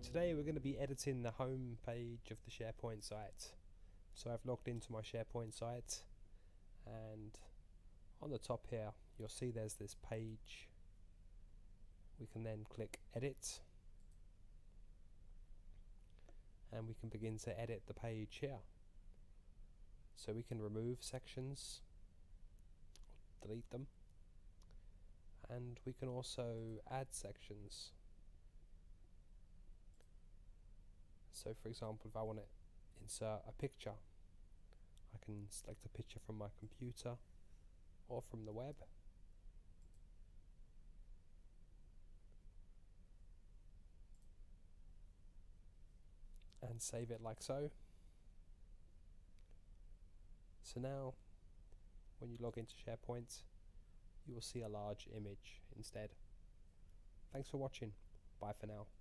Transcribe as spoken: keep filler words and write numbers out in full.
Today we're going to be editing the home page of the SharePoint site. So I've logged into my SharePoint site, and on the top here you'll see there's this page. We can then click edit and we can begin to edit the page here. So we can remove sections, delete them, and we can also add sections. So for example, if I want to insert a picture, I can select a picture from my computer or from the web, and save it like so. So now when you log into SharePoint, you will see a large image instead. Thanks for watching. Bye for now.